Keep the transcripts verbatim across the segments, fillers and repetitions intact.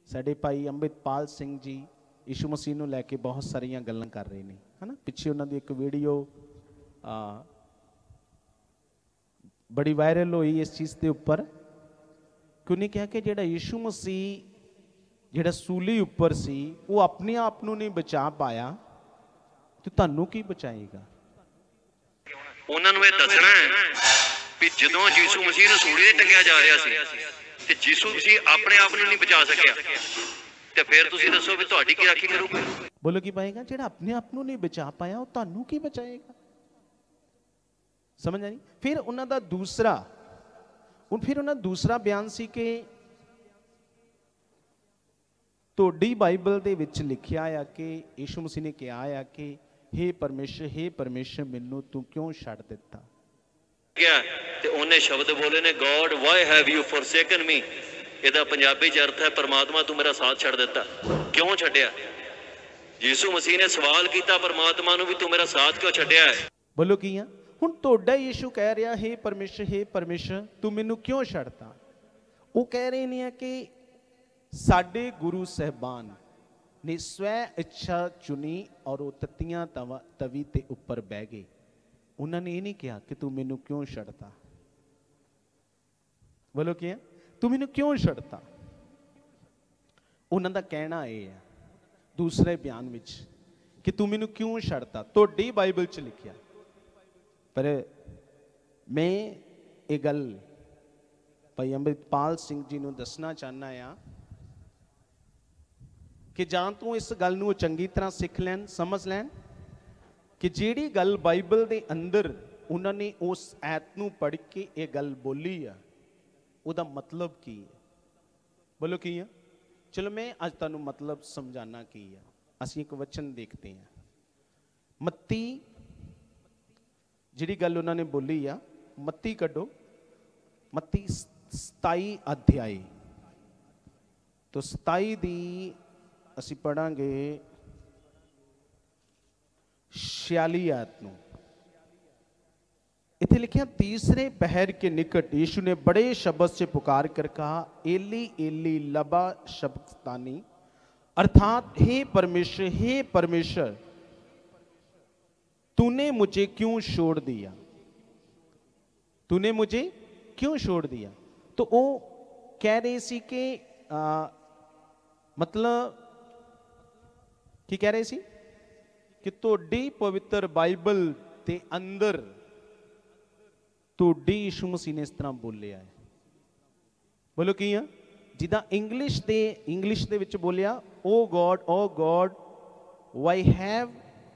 साडे भाई अंमृतपाल सिंह जी यीशु मसीह नूं लैके बहुत सारिया गल्लां कर रहे हैं, है ना। पिछे उन्होंने एक वीडियो आ, बड़ी वायरल हुई इस चीज़ के उपर कि उन्हें कहा कि जिहड़ा यीशु मसीह जिहड़ा सूली उपर सी वो अपने आप नूं नहीं बचा पाया तो तुहानूं की बचाएगा। उन्होंने ये दसना है भी जदों यीशु मसीह नूं सूली ते टंगिया जा रहा सी ते यीशु मसीह अपने आप नूं नहीं बचा सकिया ते फिर तुसीं दसो भी तुहाडी की राखी करूगा। बोलो की पाएगा जिहड़ा अपने आप नूं नहीं बचा पाया वो तुहानूं की बचाएगा। समझ आई। फिर उन्हां दा दूसरा फिर उन्हां दूसरा बयान सी कि तुहाडी बाइबल दे विच लिखिया आ कि यीशु मसीह ने कहा आ कि हे परमेश्वर हे परमेश्वर मैनू तू क्यों छड्ड दिता। क्या ते उन्हें शब्द बोले ने God why have you forsaken me. ਇਹਦਾ ਪੰਜਾਬੀ ਚ अर्थ है परमात्मा तू मेरा साथ छड़ दिता क्यों छड्डिया। यीशु मसीह ने सवाल किया परमात्मा नूं भी तू मेरा साथ क्यों छड्डिया है। बोलो की है हुण तुहाडा यीशु कह रहा हे परमेश्वर हे परमेश्वर तू मैनू क्यों छड्डता। वो कह रहे ने कि साडे गुरु साहबान ने स्वै इच्छा चुनी और वो तत्तियां तवा तवी ते उपर बह गए। उन्होंने ये नहीं कहा कि तू मैनू क्यों छड्डता। बोलो की है तू मैनू क्यों छड्डता। उन्हों का कहना यह है दूसरे बयान विच कि तू मैनू क्यों छड्डता। तुहाडी बाइबल च लिखिया पर मैं ये गल भाई अंमृतपाल सिंह जी नूं दसना चाहना आ कि जां तू इस गल नूं चंगी तरह सीख लैन समझ लैन कि जिहड़ी गल बाइबल दे अंदर उन्होंने उस ऐत नूं पढ़ के ये गल बोली आ उहदा मतलब की है। बोलो की है। चलो मैं अज तुहानूं मतलब समझाना की है। असीं एक वचन देखते हैं मत्ती जिहड़ी गल उन्होंने बोली आ मत्ती कड्डो मत्ती सताई अध्याय तो सताई दी असीं पढ़ांगे छियाली आयत नूं। इत्थे लिखिया तीसरे पहर के निकट यीशु ने बड़े शब्द से पुकार कर कहा एली एली लबा शबक्तानी अर्थात हे परमेश्वर हे परमेश्वर तूने मुझे क्यों छोड़ दिया तूने मुझे क्यों छोड़ दिया। तो वो कह रहे सी कि आ, मतलब की कह रहे सी कि तुहाडी पवित्र बाइबल के अंदर तुहाडी यीशु मसीह ने इस तरह बोलिया है। बोलो की है जिदा इंग्लिश दे इंग्लिश दे विच बोलिया oh God oh God why have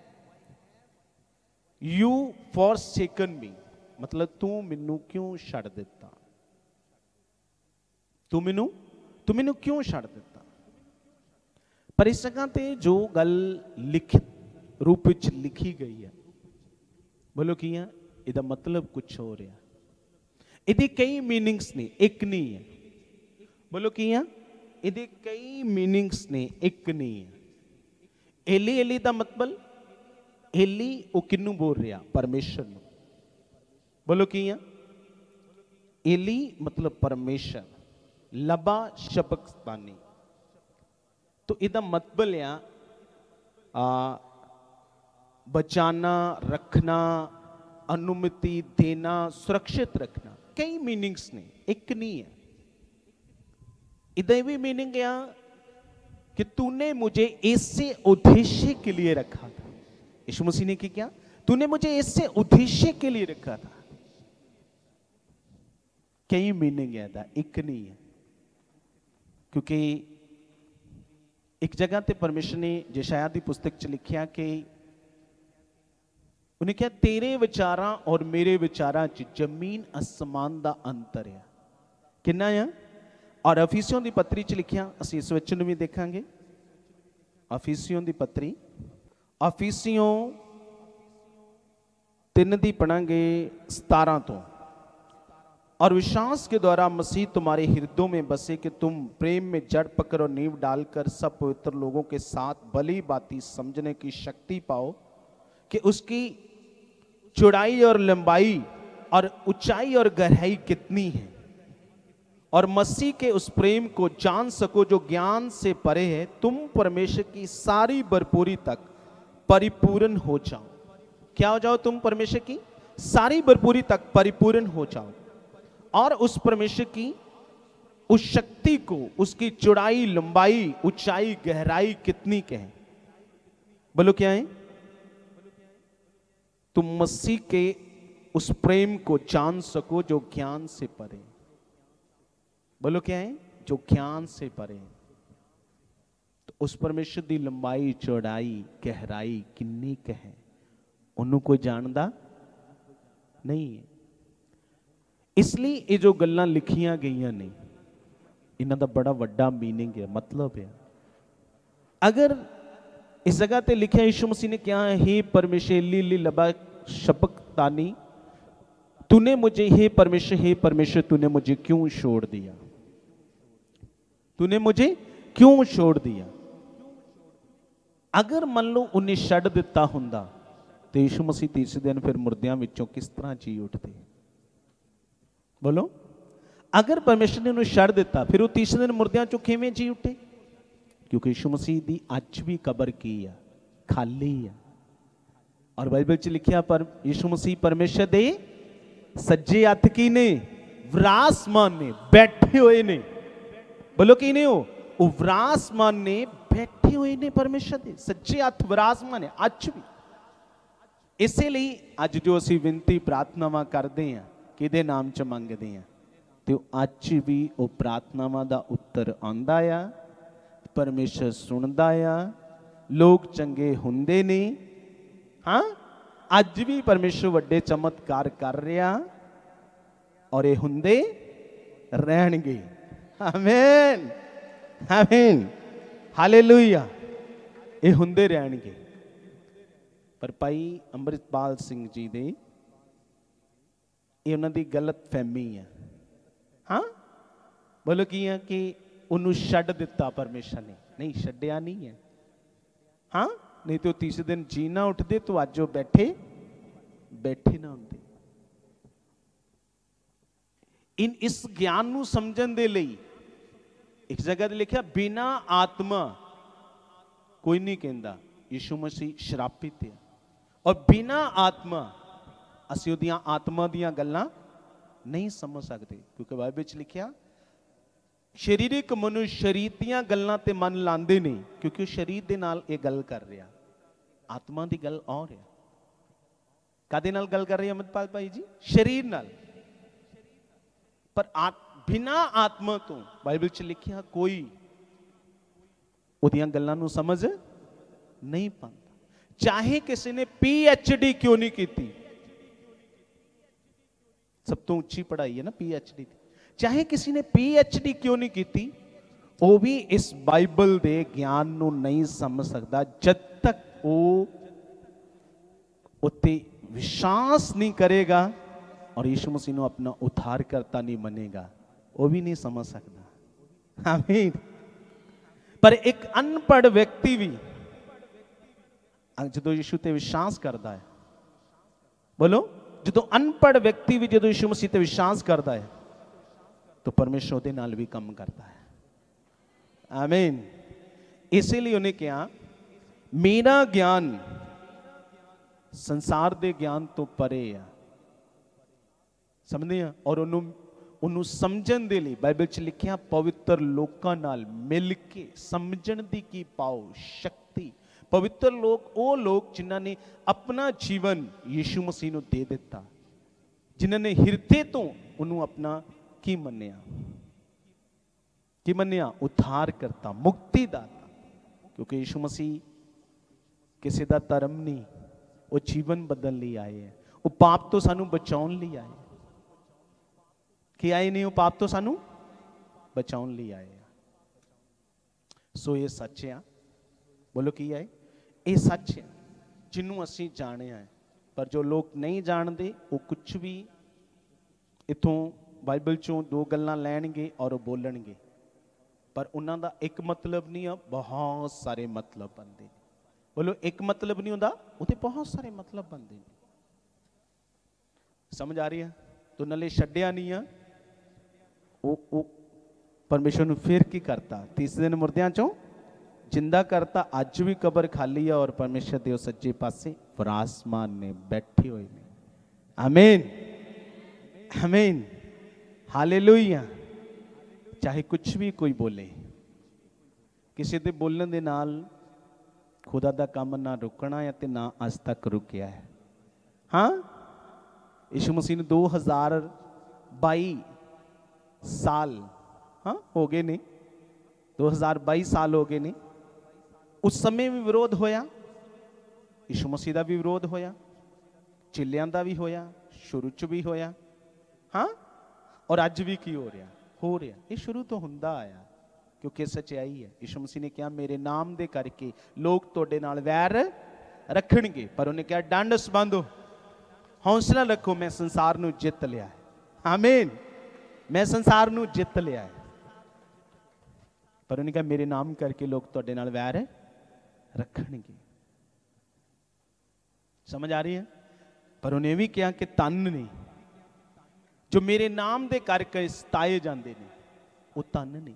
you forsaken me मतलब तू मैनू क्यों छड्ड दिता तू मैनू तू मैनू क्यों छड्ड दिता। पर इस जगह ते जो गल लिखित रूप विच लिखी गई है बोलो की है इहदा मतलब कुछ हो रहा। इहदे कई मीनिंग्स ने एक नहीं है। बोलो की है इहदे कई मीनिंग्स ने एक नहीं है। एली एली दा मतलब एली वो किन्नू बोल रहा परमेश्वर नूं। बोलो की है एली मतलब परमेश्वर लबा शबक्तानी तो इहदा मतलब आ बचाना रखना अनुमति देना सुरक्षित रखना कई मीनिंग्स ने एक नहीं है। इधर भी मीनिंग है कि तूने मुझे ऐसे उद्देश्य के लिए रखा था। यीशु मसीह ने क्या तूने मुझे ऐसे उद्देश्य के लिए रखा था। कई मीनिंग है दा, एक नहीं है। क्योंकि एक जगह ते परमेश्वर ने यशायाह की पुस्तक च लिखिया कि उन्हें क्या तेरे विचारां और मेरे विचारां च जमीन आसमान का अंतर है कितना है। और अफीसियों की पत्री च लिखिया असीं इस वचन भी देखांगे। अफीसियों की पत्री अफीसियों तीन दी पढ़ांगे सतारह तो और विश्वास के द्वारा मसीह तुम्हारे हृदयों में बसे कि तुम प्रेम में जड़ पकड़ और नींव डालकर सब पवित्र लोगों के साथ भली बाती समझने की शक्ति पाओ कि उसकी चौड़ाई और लंबाई और ऊंचाई और गहराई कितनी है और मसीह के उस प्रेम को जान सको जो ज्ञान से परे है, तुम परमेश्वर की सारी भरपूरी तक परिपूर्ण हो जाओ। क्या हो जाओ? तुम परमेश्वर की सारी भरपूरी तक परिपूर्ण हो जाओ और उस परमेश्वर की उस शक्ति को, उसकी चौड़ाई, लंबाई, ऊंचाई, गहराई कितनी कहे, बोलो क्या है? तुम मसीह के उस प्रेम को जान सको जो ज्ञान से परे। बोलो क्या है? जो ज्ञान से परे। तो उस परमेश्वर की लंबाई, चौड़ाई, गहराई किन्नी कहे, उन्होंने कोई जानता नहीं है। इसलिए ये जो गल्लां लिखियां गईयां ने, इन्हां दा बड़ा वड्डा मीनिंग है, मतलब है। अगर इस जगह ते लिखा यीशु मसीह ने क्या है, हे परमेश्वर लीली लबा शपकतानी, तूने मुझे, हे परमेश्वर, हे परमेश्वर तूने मुझे क्यों छोड़ दिया, तूने मुझे क्यों छोड़ दिया। अगर मान लो उन्हें छड़ दिता हुंदा तो यीशु मसीह तीसरे दिन फिर मुर्दियां विचों किस तरह जी उठते? बोलो, अगर परमेश्वर ने उन्हें छड़ दिता फिर वो तीसरे दिन मुर्दियां चों किवें जी उठे? क्योंकि यीशु मसीह दी अज भी कबर की है, खाली है। और बाइबल च लिखिया पर यीशु मसीह परमेश्वर दे सज्जे हथ की ने, विराजमान ने, बैठे हुए ने। बोलो की ने हो? वो विराजमान ने, बैठे हुए ने, परमेश्वर दे सज्जे हथ विराजमान है अज भी। इसलिए अज जो असी विनती प्रार्थनावां करते हैं, किहदे नाम च मंगते हैं, तो अज भी वो प्रार्थनावां दा उत्तर आंदा आ, परमेश्वर सुनदा आ, लोग चंगे हुंदे ने। हाँ, अज भी परमेश्वर वड्डे चमत्कार कर रहा और ये हुंदे रहणगे। आमीन, आमीन, हालेलुया, ये हुंदे रहणगे। पर भाई अमृतपाल सिंह जी दे ये उन्हां दी गलत फहमी है। हाँ, बोलो की है कि उन्होंने छड्ड दिता परमेश्वर ने, नहीं छड्डिया नहीं है। हाँ, नहीं तो तीसरे दिन जी ना उठते तो अज वो बैठे बैठे ना होंदे। इन इस ज्ञान नूं समझण दे लई एक जगह ते लिखिया, बिना आत्मा कोई नहीं कहंदा यीशु मसीह श्रापित है, और बिना आत्मा असीं उहदियां आत्मा दीयां गल्लां नहीं समझ सकते। क्योंकि बाइबल च लिखिया, शरीरिक मनुष्य शरीर दीयां गल्लां ते मन लांदे नहीं, क्योंकि शरीर दे नाल ये गल कर रहा, आत्मा दी गल और है। कादे नाल गल कर रही है अमृतपाल भाई जी? शरीर नाल। पर आ, बिना आत्मा तो बाइबल च लिखिया कोई उहदियां गल्लां नूं समझ नहीं पाता। चाहे किसी ने पी एच डी क्यों नहीं की, सब तो उच्ची पढ़ाई है ना पी एच डी, चाहे किसी ने पी एच डी क्यों नहीं की, वो भी इस बाइबल दे ज्ञान नूं नहीं समझ सकता जब तक वो उत्ते विश्वास नहीं करेगा और यीशु मसीह नूं अपना उद्धारकर्ता नहीं मनेगा, वो भी नहीं समझ सकता। आमीन। पर एक अनपढ़ व्यक्ति भी जो यीशु ते विश्वास करता है, बोलो, जो अनपढ़ व्यक्ति भी जो यीशु मसीह ते विश्वास करता है तो परमेश्वर उहदे नाल भी काम करता है। आमीन। इसीलिए उन्हें कहा, मेरा ज्ञान संसार दे ज्ञान तो परे है, समझे? और उन्होंने उन्होंने समझण दे लई बाइबल च लिखिया, पवित्र लोकां नाल मिल के समझण दी की पाओ शक्ति। पवित्र लोग वो लोग जिन्हां ने अपना जीवन यीशु मसीह नूं दे दिता, जिन्हां ने हिरदे तो उन्होंने अपना की मन्निया, की मन्निया उद्धार करता, मुक्तिदाता। क्योंकि यीशु मसीह किसी का धर्म नहीं, वो जीवन बदलने लिए आए हैं। वो पाप तो सानू बचाने लिए आए, कि आए नहीं, वो पाप तो सानू बचाने लिए आए हैं। सो ये सच है, बोलो की है, ये सच है जिन्हों असी जाने हैं। पर जो लोग नहीं जानते वो कुछ भी इथों बाइबल चों दो गल्लां लैणगे और बोलणगे, पर उन्हां दा एक मतलब नहीं है, बहुत सारे मतलब बनते हैं। बोलो, एक मतलब नहीं होता, उहदे बहुत सारे मतलब बनते हैं। समझ आ रही है? तो नले छड्डिया नहीं है, वो परमेश्वर ने फिर की करता, तीसरे दिन मुर्दियां चों जिंदा करता। अज भी कबर खाली है और परमेश्वर दे सज्जे पासे विराजमान ने बैठे हुए ने। आमीन आमीन हालेलुया। चाहे कुछ भी कोई बोले, किसी दे बोलण दे नाल खुदा दा काम ना रुकना है ते ना अज तक रुकिया है। हाँ, यीशु मसीह ने दो हज़ार बाई साल हाँ हो गए ने, दो हज़ार बाई साल हो गए ने। उस समय भी विरोध होया, यीशु मसीह का भी विरोध होया, चेलियां का भी होया, शुरू च भी होया। हाँ, और अज भी की हो रहा हो रहा ये शुरू तो हुंदा आया, क्योंकि सच्चाई है। यीशु मसीह ने कहा मेरे नाम दे करके लोग तुहाडे नाल वैर रखणगे, पर उन्हें कहा डांडस बांधो, हौसला रखो, मैं संसार नूं जित लिया है। आमीन, मैं संसार नूं जित लिया है। पर उन्हें कहा मेरे नाम करके लोग तुहाडे नाल वैर रखणगे। समझ आ रही है? पर उन्हें भी कहा कि तन ने जो मेरे नाम दे करके सताए जाते हैं वो तन नहीं,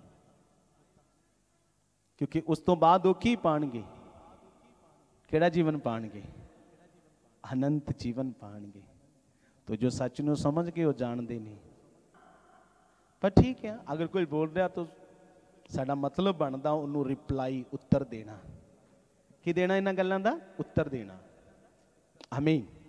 क्योंकि उस तो बाद वो की पाणगे, केड़ा जीवन पाणगे? अनंत जीवन पाणगे। तो जो सच नूं समझ के वो जानते नहीं। पर ठीक है, अगर कोई बोल रहा तो साडा मतलब बनता उन्होंने रिप्लाई उत्तर देना। की देना इन्हां गल्लां दा? उत्तर देना। आमीन।